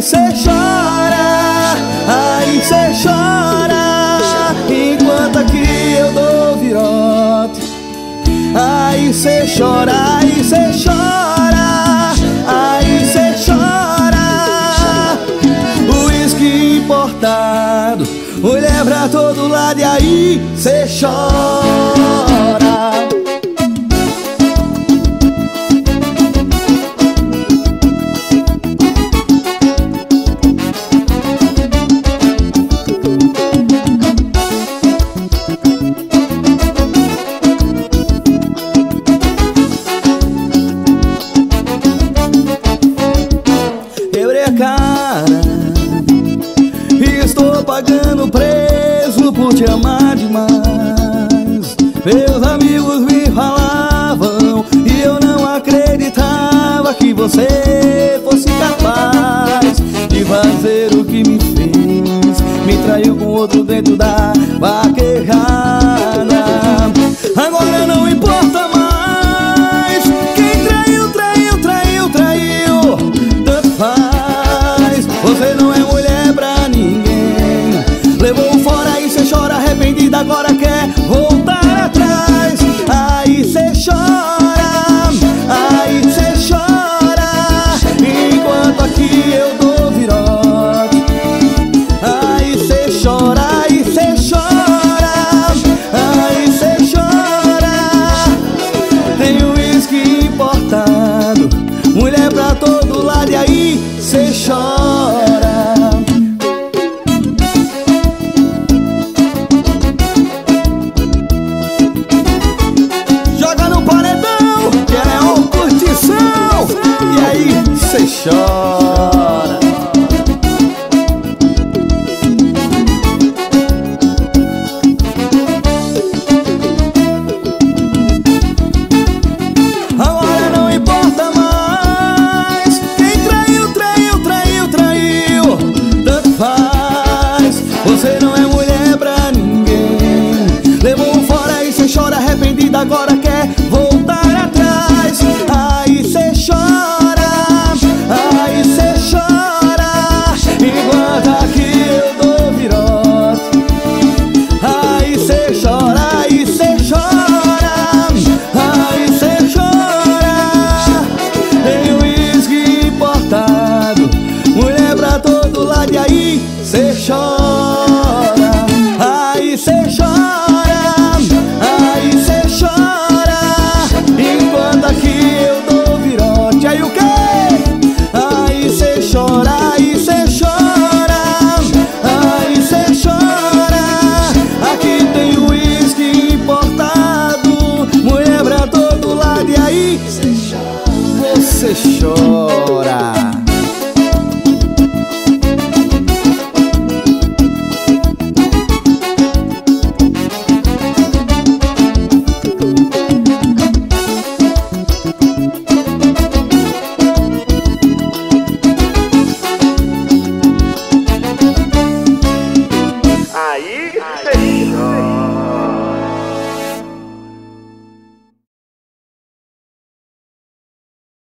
cê chora, aí cê chora, enquanto aqui eu dou virote. Aí cê chora, aí cê chora, aí cê chora. Uísque importado, mulher pra todo lado, e aí cê chora. Estou pagando preço por te amar demais. Meus amigos me falavam e eu não acreditava que você fosse capaz de fazer o que me fez. Me traiu com outro dentro da vaquejada. Agora não importa mais quem traiu, traiu, traiu, traiu. Tanto faz, você não é mulher pra ninguém. Levou fora e cê chora arrependida, agora quer voltar atrás. Aí cê chora, aí cê chora, enquanto aqui eu dou virote. Aí cê chora, aí cê chora, aí cê chora. Tem uísque importado, mulher pra todo lado, e aí cê chora. Cê chora. Agora não importa mais quem traiu, traiu, traiu, traiu. Tanto faz, você não é mulher pra ninguém. Levou fora e cê chora arrependida, agora quer voltar atrás. Aí cê chora, aí cê chora, enquanto aqui eu dou virote. Aí cê chora, aí cê chora, aí cê chora. Tem uísque importado, mulher pra todo lado, e aí cê chora. Aí cê chora, aí cê chora, enquanto aqui eu dou virote. Aí o quê? Aí cê chora, aí cê chora, aí cê chora. Aqui tem uísque importado, mulher pra todo lado, e aí você chora.